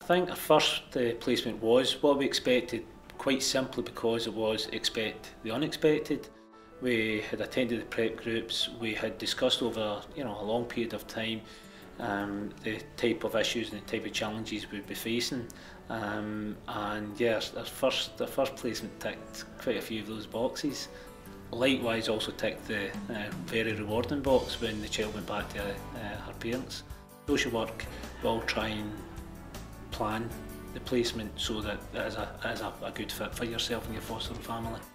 I think our first placement was what we expected, quite simply because it was expect the unexpected. We had attended the prep groups, we had discussed over a long period of time the type of issues and the type of challenges we'd be facing, and yeah, our first placement ticked quite a few of those boxes. Likewise also ticked the very rewarding box when the child went back to her parents. Social work will try and plan the placement so that it is a good fit for yourself and your foster family.